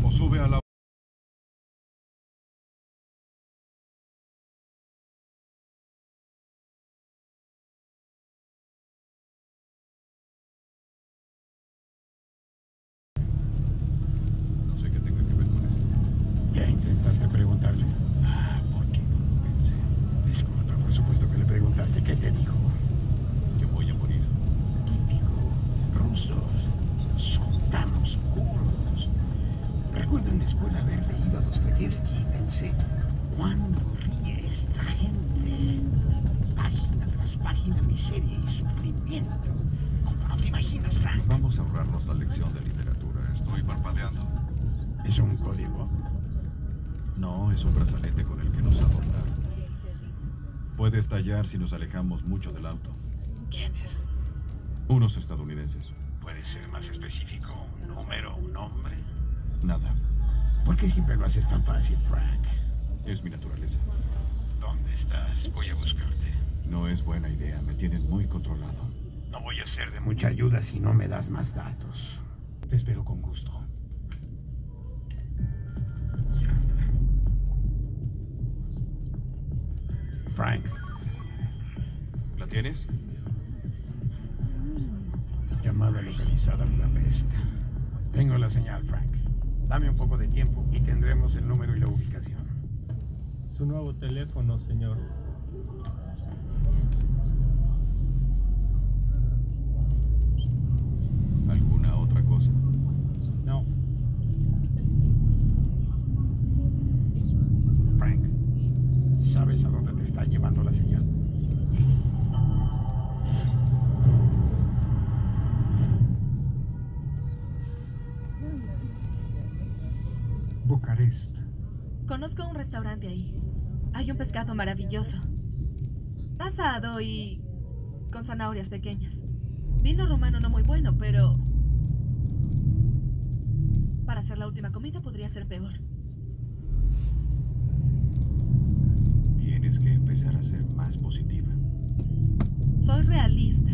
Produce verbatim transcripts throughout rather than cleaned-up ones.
O sube a la... No sé qué tenga que ver con esto. ¿Ya intentaste preguntarle? Ah, ¿por qué no lo pensé? Disculpa, por supuesto que le preguntaste. ¿Qué te dijo? Que voy a morir. Típico. Rusos. Son tan oscuros. Recuerdo en la escuela haber leído a Dostoyevsky y pensé, ¿cuándo ríe esta gente? Página tras página, miseria y sufrimiento. ¿Cómo no te imaginas, Frank? Vamos a ahorrarnos la lección de literatura. Estoy parpadeando. ¿Es un código? No, es un brazalete con el que nos adornaron. Puede estallar si nos alejamos mucho del auto. ¿Quiénes? Unos estadounidenses. ¿Puede ser más específico? ¿Un número, un nombre? Nada. ¿Por qué siempre lo haces tan fácil, Frank? Es mi naturaleza. ¿Dónde estás? Voy a buscarte. No es buena idea. Me tienen muy controlado. No voy a ser de mucha ayuda si no me das más datos. Te espero con gusto. Frank. ¿La tienes? Llamada localizada Budapest. Tengo la señal, Frank. Dame un poco de tiempo y tendremos el número y la ubicación. Su nuevo teléfono, señor. ¿Alguna otra cosa? No. Frank, ¿sabes a dónde te está llevando la señal? Bucarest. Conozco un restaurante ahí. Hay un pescado maravilloso. Asado y... con zanahorias pequeñas. Vino rumano no muy bueno, pero... para hacer la última comida podría ser peor. Tienes que empezar a ser más positiva. Soy realista.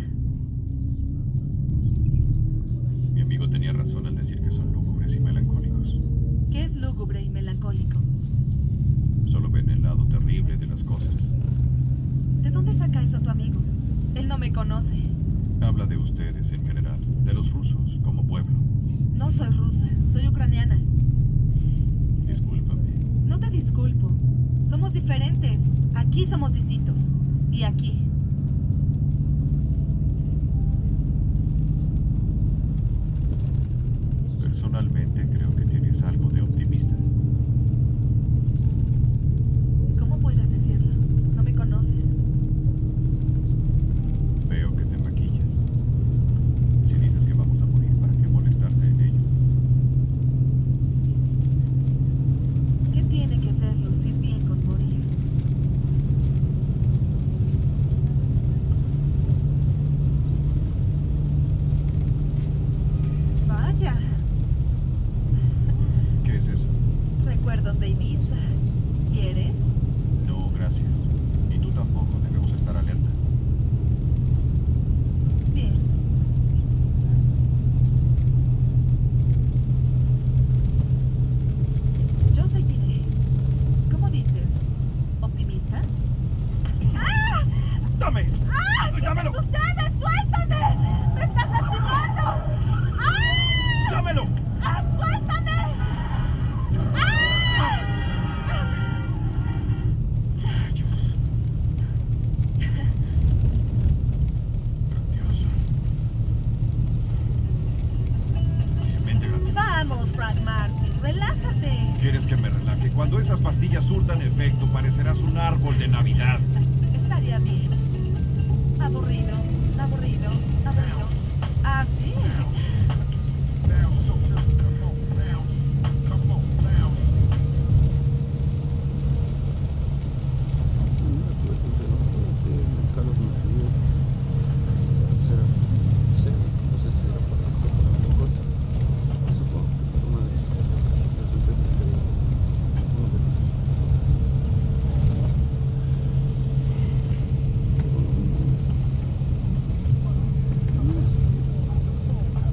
Mi amigo tenía razón al decir que son lúgubres y melancólicos. ¿Qué es lúgubre y melancólico? Solo ven el lado terrible de las cosas. ¿De dónde saca eso tu amigo? Él no me conoce. Habla de ustedes en general, de los rusos como pueblo. No soy rusa, soy ucraniana. Discúlpame. No te disculpo. Somos diferentes. Aquí somos distintos. Y aquí. Personalmente creo que tienes algo de optimista. ¿Cómo puedes decirlo? No me conoces. Veo que te maquillas. Si dices que vamos a morir, ¿para qué molestarte en ello? ¿Qué tiene que ver lucir bien con morir? Vaya. ¿Qué es eso? Recuerdos de Ibiza. ¿Quieres? No, gracias. Y tú tampoco, debemos estar alerta. Bien. Yo seguiré. ¿Cómo dices? ¿Optimista? ¡Ah! ¡Dame eso! ¡Ah! ¿Qué ¡Dámelo! te sucede? ¡Suéltame! ¡Me estás lastimando! ¡Ah! ¡Dámelo! ¡Ah! ¡Suéltame! ¡Ah! Rayos. Grandioso. Realmente grandioso. Vamos, Frank Martin, relájate. ¿Quieres que me relaje? Cuando esas pastillas surtan efecto, parecerás un árbol de Navidad. Estaría bien. Aburrido, aburrido, aburrido. ¿Ah, sí? Carlos nos pidió hacer, no sé, no sé si era por esto o por otra cosa. Supongo que por una de las empresas que uno de los no, no, no,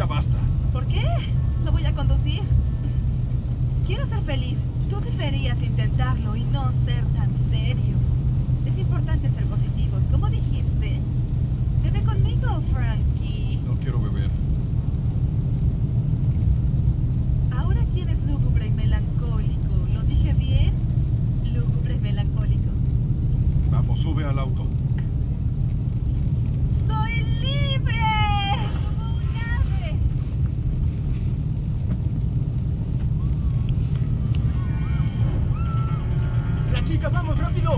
Ya basta. ¿Por qué? No voy a conducir. Quiero ser feliz. Tú deberías intentarlo y no ser tan serio. Es importante ser positivos, como dijiste. Bebe conmigo, Frankie. No quiero beber. Ahora quién es lúgubre y melancólico. ¿Lo dije bien? Lúgubre y melancólico. Vamos, sube al auto. ¡Soy libre! ¡Como un ave! ¡La chica, vamos, rápido!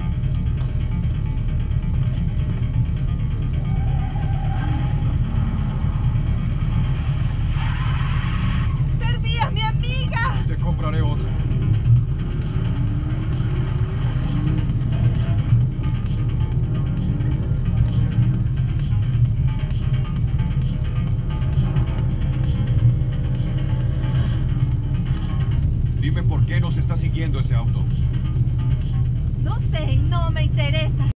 ¡Perdí a mi amiga! Te compraré otra. Dime por qué nos está siguiendo ese auto. No sé, no me interesa.